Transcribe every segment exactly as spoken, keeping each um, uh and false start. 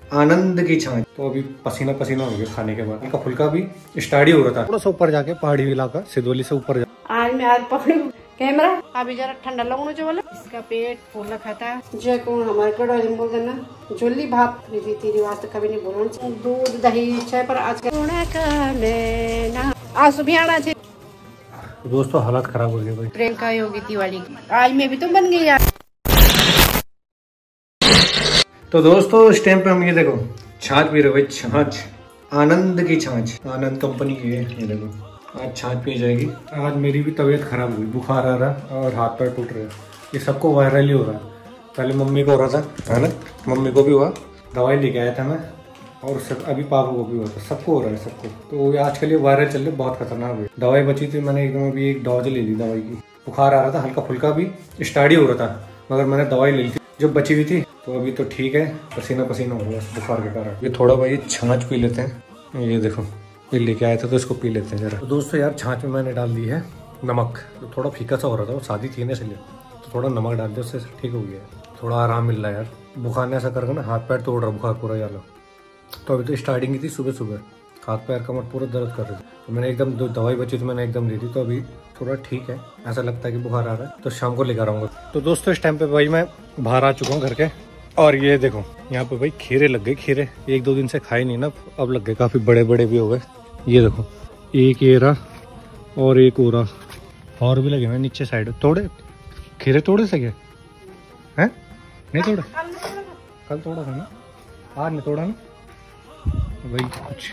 आनंद की छाछ। तो अभी पसीना पसीना हो गया खाने के बाद, हल्का फुल्का भी स्टार्ट ही हो रहा था। थोड़ा सा ऊपर जाके पहाड़ी इलाका सिद्धवली से ऊपर आज मैं आज पकड़ू कैमरा, अभी जरा ठंडा लगना जो बोला, इसका पेट फूला खाता जय को हमारे कड़ाई बोल देना जोली भात रीति रिवाज तो कभी नहीं बोलना, दूध दही चाय पर आज आज सुबह आना चाहिए। दोस्तों हालत खराब हो गई भाई, प्रियंका योगी तिवारी आज में भी तो बन गई यार। तो दोस्तों इस टाइम पे हम ये देखो छाछ पी रहे भाई, छाछ आनंद की छाछ, आनंद कंपनी की है। ये देखो आज छाछ पी जाएगी। आज मेरी भी तबीयत खराब हुई, बुखार आ रहा और हाथ पैर टूट रहे, ये सबको वायरल ही हो रहा है। पहले मम्मी को हो रहा था है ना, मम्मी को भी हुआ, दवाई लेके आया था मैं, और सब अभी पापा को भी हुआ था, सबको हो रहा है सबको। तो आजकल ये वायरल चल रहे, बहुत खतरनाक हुई। दवाई बची थी, मैंने एकदम अभी एक डोज ले ली दवाई की। बुखार आ रहा था, हल्का फुल्का भी स्टार्ट ही हो रहा था, मगर मैंने दवाई ले ली थी जो बची हुई थी। तो अभी तो ठीक है, पसीना पसीना हो गया बुखार के कारण। ये थोड़ा भाई छाछ पी लेते हैं, ये देखो ये लेके आए थे तो इसको पी लेते हैं जरा। तो दोस्तों यार छाछ में मैंने डाल दी है नमक, तो थोड़ा फीका सा हो रहा था, वो शादी थी ना इसलिए, तो थोड़ा नमक डाल दिया, उससे ठीक हो गया, थोड़ा आराम मिल रहा है यार। बुखार ने ऐसा करके ना हाथ पैर तोड़ रहा बुखार पूरा यार। तो अभी तो स्टार्टिंग की थी, सुबह सुबह हाथ पैर कमर पूरा दर्द कर रहे थे, तो मैंने एकदम दो दवाई बची तो मैंने एकदम दे दी, तो अभी थोड़ा ठीक है, ऐसा लगता है कि बुखार आ रहा है, तो शाम को लेकर आऊँगा। तो दोस्तों इस टाइम पे भाई मैं बाहर आ चुका हूँ घर के, और ये देखो यहाँ पे भाई खीरे लग गए, खीरे एक दो दिन से खाए नहीं ना, अब लग गए, काफ़ी बड़े बड़े भी हो गए। ये देखो एक ये रहा और एक और रहा, और भी लगे हुए नीचे साइड। तोड़े खीरे तोड़े से क्या हैं? नहीं तोड़े, कल तोड़ा था ना, आज नहीं तोड़ा ना भाई। कुछ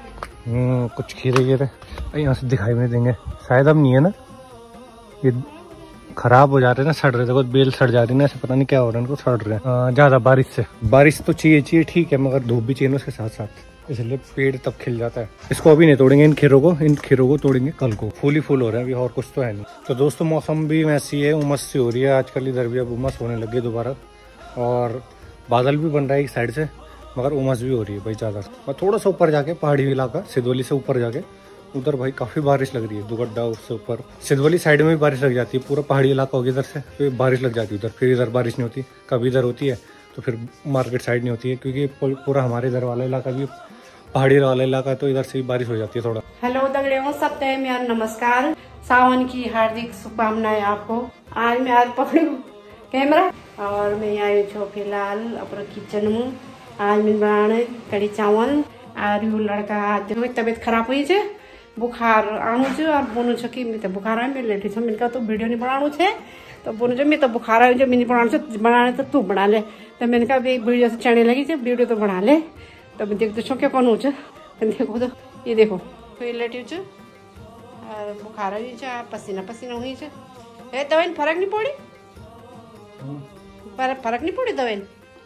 कुछ खीरे ये रहे, यहाँ से दिखाई नहीं देंगे शायद, अब नहीं है ना, ये खराब हो जा रहे हैं ना, सड़ रहे थे, बेल सड़ जा रही है ना, ऐसे पता नहीं क्या हो रहा है, इनको सड़ रहे हैं ज़्यादा बारिश से। बारिश तो चाहिए चाहिए ठीक है, मगर धूप भी चाहिए उसके साथ साथ, इसलिए पेड़ तब खिल जाता है। इसको अभी नहीं तोड़ेंगे, इन खीरों को इन खीरों को तोड़ेंगे कल को। फूल ही फूल हो रहे हैं अभी, और कुछ तो है नहीं। तो दोस्तों मौसम भी वैसी है, उमस सी हो रही है आजकल, इधर भी अब उमस होने लगी दोबारा, और बादल भी बन रहा है एक साइड से, मगर उमस भी हो रही है भाई ज़्यादा। और थोड़ा सा ऊपर जाके पहाड़ी इलाका सिद्धवली से ऊपर जाके, उधर भाई काफ़ी बारिश लग रही है, दुगड्डा उससे ऊपर सिद्धवली साइड में भी बारिश लग जाती है, पूरा पहाड़ी इलाका होगी इधर से, फिर बारिश लग जाती है उधर, फिर इधर बारिश नहीं होती, कभी इधर होती है तो फिर मार्केट साइड नहीं होती है, क्योंकि पूरा हमारे इधर वाला इलाका भी पहाड़ी वाला इलाका, तो इधर से भी बारिश हो जाती है थोड़ा। हेलो दगड़ियों, सबसे मेरा नमस्कार, सावन की हार्दिक शुभकामनाएं आपको। आज मैं आज पकड़ू कैमरा और मैं आई छो फिलहाल अपना किचन में। आज मैं बनाने कड़ी चावल, और यू लड़का आज तबीयत खराब हुई है, बुखार आणु छ और बोनु छ कि मैं बुखार आए मैं लेटी छ, मिनका तो वीडियो नहीं बनाणु छे, तो बोनु छ मैं तो बुखार आए जो मैंने बनाणु छ, बनाने तो तू बना ले, तो मैंने कहा वीडियो से चढ़ने लगी थी, वीडियो तो बना ले। तो मैं देखते छो क्या कौन हो छ, देखो तो ये देखो फिर लेटी छ और बुखार हुई छ, पसीना पसीना हुई छ। ए दवाई फर्क नहीं पड़ी, पर फर्क नहीं पड़ी दवाई।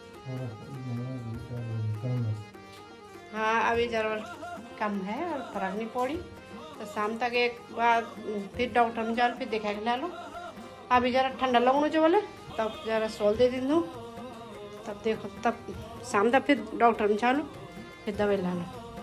हाँ अभी जरूर कम है और फर्क नहीं पड़ी, तो शाम तक एक बार फिर डॉक्टर में जाओ, फिर देखा के ला लो। अभी जरा ठंडा लगना जो बोले, तब जरा सोल दे दी दूँ, तब देखो तब शाम तक फिर डॉक्टर में चलो, फिर दवाई ला लो।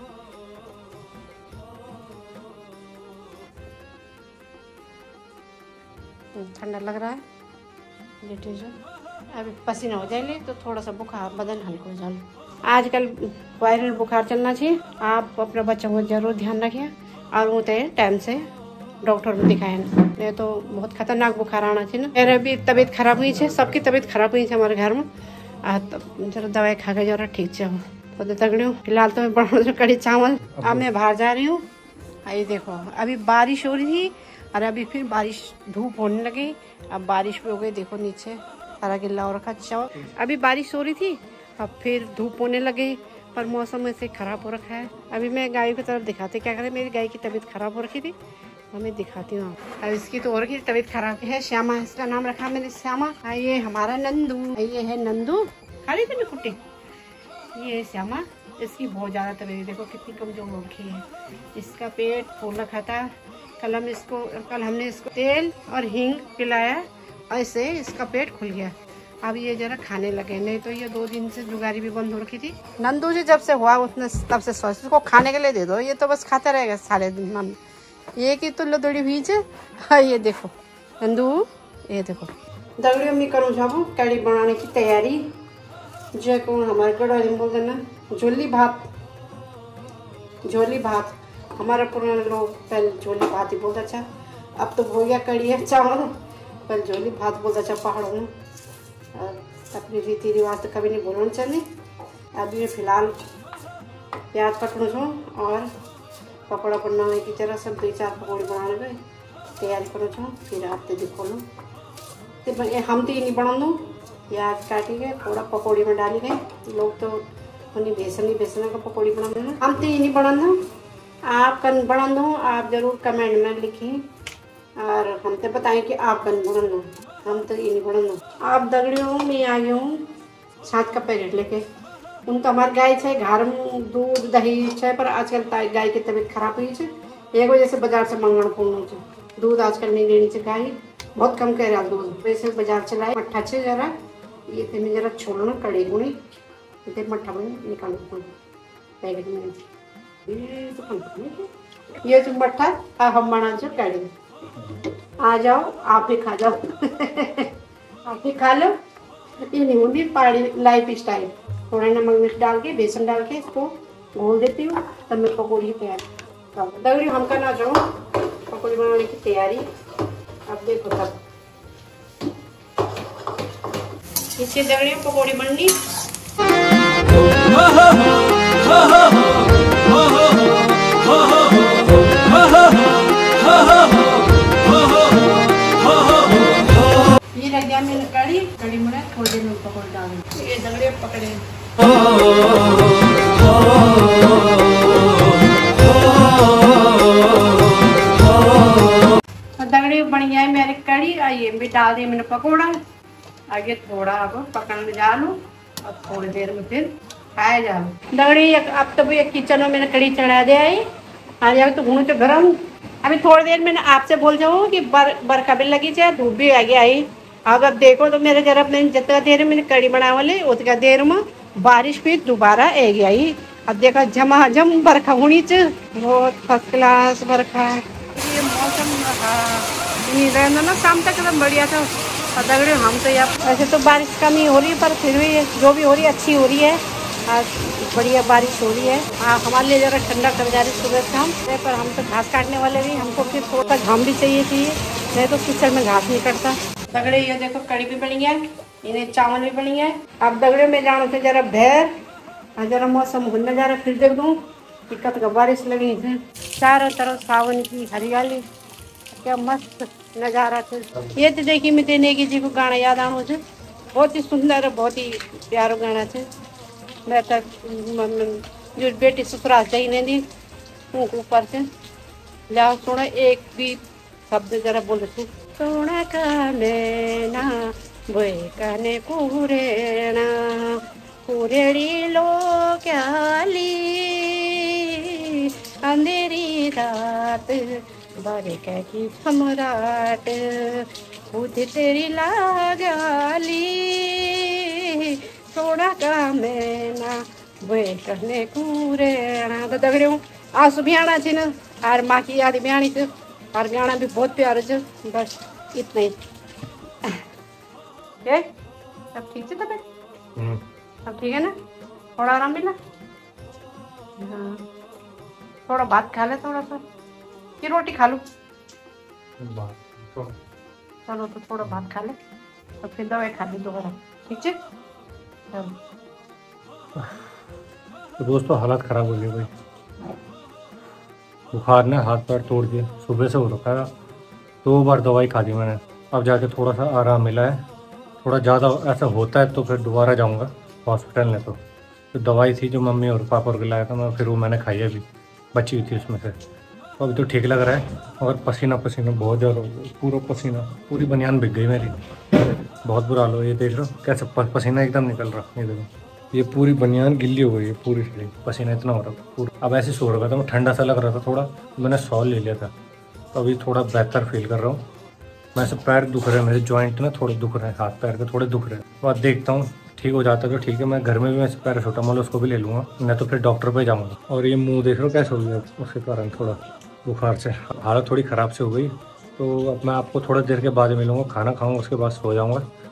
ठंडा लग रहा है, लेटे जो अभी पसीना हो जाएगी तो थोड़ा सा बुखार बदन हल्का हो जाए। आजकल वायरल बुखार चलना चाहिए, आप अपने बच्चों को जरूर ध्यान रखिए, और वो तो टाइम से डॉक्टर में दिखाए, नहीं तो बहुत खतरनाक बुखार आना चाहिए ना। मेरे भी तबीयत खराब हुई है, सबकी तबीयत खराब हुई है हमारे घर में, जरा दवाई खा के जरा ठीक से हो तो तगड़ी हूँ। फिलहाल तो मैं बना कड़ी चावल, अब मैं बाहर जा रही हूँ। ये देखो अभी बारिश हो रही थी और अभी फिर बारिश धूप होने लगी, अब बारिश भी हो गई, देखो नीचे सारा गिल्ला हो रखा चावल। अभी बारिश हो रही थी, अब फिर धूप होने लगी, पर मौसम ऐसे खराब हो रखा है। अभी मैं गाय की तरफ दिखाते क्या करें, मेरी गाय की तबीयत खराब हो रखी थी, मैं दिखाती हूँ। अब इसकी तो और की तबीयत खराब है, श्यामा इसका नाम रखा मैंने, श्यामा। ये हमारा नंदू, ये है नंदू, खाली थी कुट्टी, ये है श्यामा। इसकी बहुत ज्यादा तबीयत देखो कितनी कमजोर हो रखी है, इसका पेट फूल रखा था। कल हम इसको कल हमने इसको तेल और हींग पिलाया, ऐसे इसका पेट खुल गया। अब ये जरा खाने लगे, नहीं तो ये दो दिन से जुगारी भी बंद हो रखी थी। नंदू जी जब से हुआ उसने तब से सोच उसको खाने के लिए दे दो, ये तो बस खाता रहेगा सारे दिन। मन ये की तो लदड़ी बीज है। ये देखो नंदू, ये देखो दगड़ी मैं करूँ जाबू कड़ी बनाने की तैयारी। जो कौन हमारे गढ़वाली में बोल देना झोली भात। झोली भात हमारा पुराने लोग पहले झोली भात ही बोलता था, अब तो हो गया कड़ी है चावल, पहले झोली भात बोलता था पहाड़ों में। अपनी रीति रिवाज तो कभी नहीं भूलना चाहिए। अभी मैं फिलहाल प्याज कटूँ छूँ और पकौड़ा बनाने की तरह सब दो चार पकौड़ी बनाने में तैयारी करो छूँ। फिर आप तो देखो लो तो हम तो ये नहीं बना दूँ। प्याज काटी गए थोड़ा पकौड़ी में डाली गए। लोग तो उन्हें बेसन ही बेसन का पकौड़ी बना देना, हम तो ये नहीं बना दूँ। आप कन बना दो, आप ज़रूर कमेंट में लिखें और हम तो बताएं कि आप कन बना दो, हम तो ये नहीं बना दो। आप दगड़ी हो मैं आ गया हूँ छाछ का पैकेट लेके। उन तो हमारे गाय है घर में दूध दही है, पर आजकल गाय की तबीयत खराब हुई है, एक वजह से बाजार से मंगना पड़ना चाहिए। दूध आजकल नहीं लेनी चाहिए, गाय बहुत कम कह रहा दूध, वैसे बाजार चलाए मट्ठा से जरा ये तेने जरा छोड़ना कड़ी गुणी इतने मट्ठा में निकालना पैकेट में। ये तो ये जो मट्ठा हम बना जो कड़ी, आ जाओ आप ही खा जाओ आप ही खा लो। ये नहीं होती पहाड़ी लाइफ स्टाइल। थोड़ा नमक मिर्च डाल के बेसन डाल के इसको घोल देती हूँ, तब मैं पकौड़ी तैयार दगड़ी हम करना चाहूँ पकौड़ी बनाने की तैयारी। अब देखो तब इसके दगड़ी पकौड़ी बननी। ये रख दिया मैंने कड़ी कड़ी में थोड़ी देर में पकौड़ी डाल ये दगड़े पकड़े। दगड़ी बन गया है मेरी कड़ी, ये भी डाल दी मैंने पकौड़ा। आगे थोड़ा अब पकड़ने जा लूँ और थोड़ी देर में फिर खाए जा लूँ। दगड़ी अब तो भैया किचन में मैंने कड़ी चढ़ा दिया है। हाँ जाओ तो घूमो तो गरम। अभी थोड़ी देर मैंने आपसे बोल जाऊँ कि बर बरखा भी लगी चाहे धूप भी आ गया है। अब अब देखो तो मेरे जरा मैंने जितना देर मैंने कड़ी बना वाले उतना देर में बारिश भी दोबारा आ गया ही। अब देखा झमाझम बरखा होनी चाहिए, बहुत फर्स्ट क्लास बरखा। ये मौसम नहीं रहना ना शाम तक एकदम बढ़िया था। दगड़े हम तो यार वैसे तो बारिश कम ही हो रही है, पर फिर भी जो भी हो रही है अच्छी हो रही है। आज बढ़िया बारिश हो रही है। हाँ हमारे लिए जरा ठंडा कर जा रही सुबह शाम, पर हम तो घास काटने वाले भी, हमको फिर थोड़ा घाम भी चाहिए चाहिए, नहीं तो किचन में घास नहीं कटता। दगड़े ये देखो कड़ी भी बनी है, इन्हें चावल भी बनी है। अब दगड़े में जाना थे जरा भैर, जरा मौसम घूमने जा रहा फिर देख दूँ दिक्कत का बारिश लगी है। चारों तरफ सावन की हरियाली, क्या मस्त नजारा थे। ये तो देखिए मैं तेने की जी को गाना याद आना मुझे, बहुत ही सुंदर बहुत ही प्यारा गाना थे। मैं तो जो बेटी ससुराल चाहिए नहीं दी ऊपर से लिया सोना एक भी शब्द जरा बोले थे। सोना का मैना बोए काने कुरेना कुरेड़ी लो क्याली अंधेरी रात बारे की सम्राट खुद तेरी लागली सोना का मैना वे कहने कुरेना। तो दगड़े आंसू भी आना थी ना और माँ की याद भी आनी थी और गाना भी बहुत प्यारा थे। बस इतना ही सब ठीक से तबीयत सब ठीक है ना, थोड़ा आराम मिला। हाँ थोड़ा भात खा ले, थोड़ा सा कि रोटी खा लूँ। चलो तो थोड़ा भात खा ले तो फिर दवाई खा ली दोबारा, ठीक है। तो दोस्तों हालत ख़राब हो गई भाई, बुखार ने हाथ पैर तोड़ दिए। सुबह से हो रखा है, दो बार दवाई खा दी मैंने, अब जाके थोड़ा सा आराम मिला है। थोड़ा ज़्यादा ऐसा होता है तो फिर दोबारा जाऊंगा हॉस्पिटल में। तो, तो दवाई थी जो मम्मी और पापा को लाया था मैं, फिर वो मैंने खाई अभी बची हुई थी उसमें से। तो अभी तो ठीक लग रहा है, और पसीना पसीना बहुत ज़्यादा हो गया, पूरा पसीना, पूरी बनियान बिक गई मेरी, बहुत बुरा हाल हो। ये देख लो कैसे पसीना एकदम निकल रहा, ये देखो ये पूरी बनियान गिल्ली हो गई है पूरी शरीर, पसीना इतना हो रहा पूरा। अब ऐसे सो रखा था मैं, ठंडा सा लग रहा था थोड़ा, मैंने सॉल ले लिया था, तो अभी थोड़ा बेहतर फील कर रहा हूँ। मैं सब पैर दुख रहे हैं, मेरे जॉइंट ना थोड़े दुख रहे हैं, हाथ पैर के थोड़े दुख रहे हैं। तो अब देखता हूँ ठीक हो जाता है तो ठीक है, मैं घर में भी मैं पैरासीटामोल उसको भी ले लूँगा, नहीं तो फिर डॉक्टर पे जाऊँगा। और ये मुंह देख रहा हूँ कैसे हो गया, उसके कारण थोड़ा बुखार से हालत थोड़ी ख़राब से हो गई। तो अब मैं आपको थोड़ा देर के बाद मिलूँगा, खाना खाऊँगा उसके बाद सो जाऊँगा,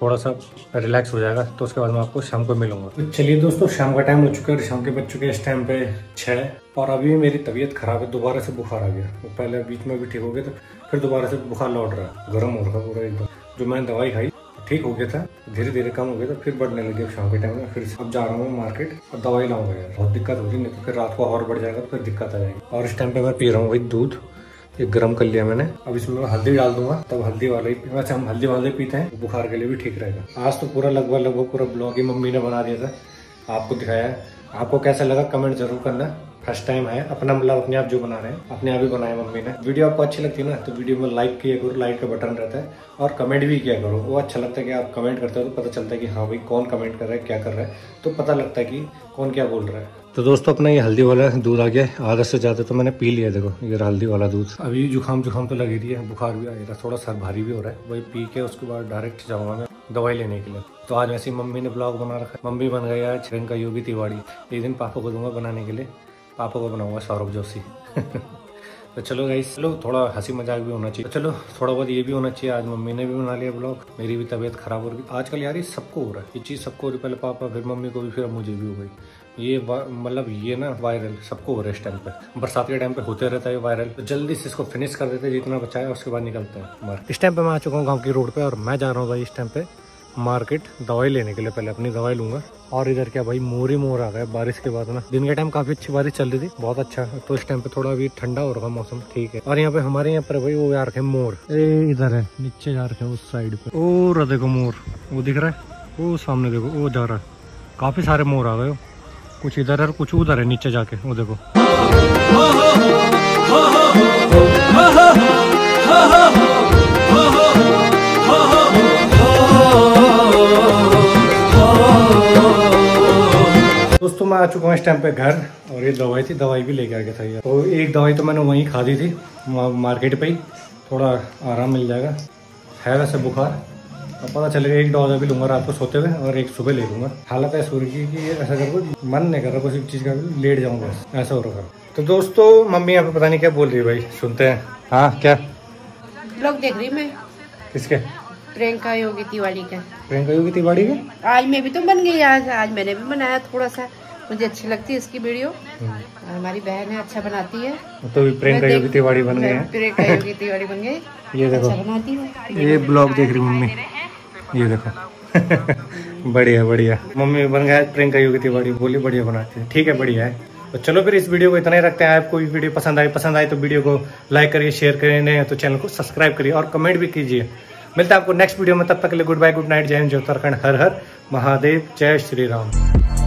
थोड़ा सा रिलैक्स हो जाएगा, तो उसके बाद मैं आपको शाम को मिलूंगा। तो चलिए दोस्तों, शाम का टाइम हो चुका है, शाम के बज चुके हैं इस टाइम पे छः, और अभी भी मेरी तबीयत खराब है, दोबारा से बुखार आ गया। वो पहले बीच में भी ठीक हो गया, तो फिर दोबारा से बुखार लौट रहा है, गर्म हो रहा है पूरा एकदम। जो मैंने दवाई खाई ठीक हो गया था, धीरे धीरे कम हो गया था, फिर बढ़ने लगे शाम के टाइम में। फिर अब जा रहा हूँ मार्केट और दवाई लाऊंगा यार, बहुत दिक्कत हो रही, नहीं तो फिर रात को और बढ़ जाएगा, तो फिर दिक्कत आ जाएगी। और इस टाइम पे मैं पी रहा हूँ भाई दूध, एक गर्म कर लिया मैंने। अब इसमें मैं हल्दी डाल दूंगा, तब हल्दी वाला ही, वैसे हम हल्दी वाले पीते हैं, बुखार के लिए भी ठीक रहेगा। आज तो पूरा लगभग लगभग पूरा ब्लॉग ही मम्मी ने बना दिया था, आपको दिखाया है। आपको कैसा लगा कमेंट जरूर करना। फर्स्ट टाइम है अपना, मतलब अपने आप जो बना रहे हैं अपने आप ही बनाया मम्मी ने। वीडियो आपको अच्छी लगती है ना, तो वीडियो में लाइक किया करो, लाइक का बटन रहता है, और कमेंट भी किया करो। वो अच्छा लगता है कि आप कमेंट करते हो, तो पता चलता है कि हाँ भाई कौन कमेंट कर रहा है, क्या कर रहा है, तो पता लगता है कि कौन क्या बोल रहा है। तो दोस्तों, अपना ये हल्दी वाला दूध आ गया, आधा से ज़्यादा तो मैंने पी लिया। देखो ये हल्दी वाला दूध। अभी जुकाम जुकाम तो लगी रही है, बुखार भी आ रहा है, थोड़ा सर भारी भी हो रहा है। वही पी के उसके बाद डायरेक्ट जाऊँगा मैं दवाई लेने के लिए। तो आज वैसे मम्मी ने ब्लॉग बना रखा है, मम्मी बन गई आज प्रियंका योगी तिवारी। एक दिन पापा को दूंगा बनाने के लिए, पापा को बनाऊंगा सौरभ जोशी। तो चलो गाइस, चलो थोड़ा हंसी मजाक भी होना चाहिए, तो चलो थोड़ा बहुत ये भी होना चाहिए। आज मम्मी ने भी बना लिया ब्लॉग, मेरी भी तबीयत खराब हो रही आजकल यार, ये सबको हो रहा है ये चीज़, सबको हो रही, पहले पापा, फिर मम्मी को भी, फिर मुझे भी हो गई ये, मतलब ये ना वायरल सबको हो रहा है इस टाइम पे, बरसात के टाइम पे होते रहता है वायरल। तो जल्दी से इसको फिनिश कर देते हैं, जितना बचा है उसके बाद निकलते हैं मार्केट। इस टाइम पे मैं आ चुका हूँ गाँव की रोड पे, और मैं जा रहा हूँ भाई इस टाइम पे मार्केट दवाई लेने के लिए। पहले अपनी दवाई लूंगा। और इधर क्या भाई, मोर ही मोर आ गया बारिश के बाद ना। दिन के टाइम काफी अच्छी बारिश चल रही थी, बहुत अच्छा। तो इस टाइम पे थोड़ा भी ठंडा हो रहा मौसम, ठीक है। और यहाँ पे हमारे यहाँ पर भाई वो आ रखे मोर, ए इधर है नीचे जा रखे उस साइड पे, और देखो मोर वो दिख रहा है, वो सामने देखो वो जा रहा है। काफी सारे मोर आ गए, कुछ इधर है कुछ उधर है नीचे जाके, वो देखो। दोस्तों मैं आ चुका हूँ इस टाइम पे घर, और ये दवाई थी, दवाई भी लेके आ गया था ये। तो एक दवाई तो मैंने वहीं खा दी थी मार्केट पे ही, थोड़ा आराम मिल जाएगा। है वैसे बुखार, अब पता चलेगा। एक डोज अभी लूंगा रात को सोते हुए, और एक सुबह ले लूंगा। हालत है सूर्य की कि ऐसा कर मन नहीं कर रहा किसी चीज़ का, लेट जाऊंगा ऐसा हो रहा। तो दोस्तों मम्मी यहाँ पे पता नहीं क्या बोल रही है भाई, सुनते हैं। हाँ क्या ब्लॉग देख रही मैं? किसके? प्रियंका योगी तिवारी का। प्रियंका योगी तिवारी के आज मैं भी तो बन गई, आज आज मैंने भी बनाया थोड़ा सा, मुझे अच्छी लगती है इसकी वीडियो। हमारी बहन है, अच्छा बनाती है। तो प्रियंका योगी तिवारी बन गए हैं, प्रियंका योगी तिवारी बन गई। ये देखो अच्छा बनाती है, ये ब्लॉग देख रही मम्मी, ये देखो। बढ़िया बढ़िया, मम्मी बन गया प्रियंका योगी तिवारी, बोली बढ़िया बनाती है, ठीक है बढ़िया है। तो चलो फिर इस वीडियो को इतना ही रखते हैं। आपको वीडियो पसंद आई पसंद आई तो वीडियो को लाइक करिए, शेयर करिए, नहीं तो चैनल को सब्सक्राइब करिए, और कमेंट भी कीजिए। मिलता है आपको नेक्स्ट वीडियो में, तब तक के लिए गुड बाय, गुड नाइट, जय हिंद, जय उत्तराखंड, हर हर महादेव, जय श्री राम।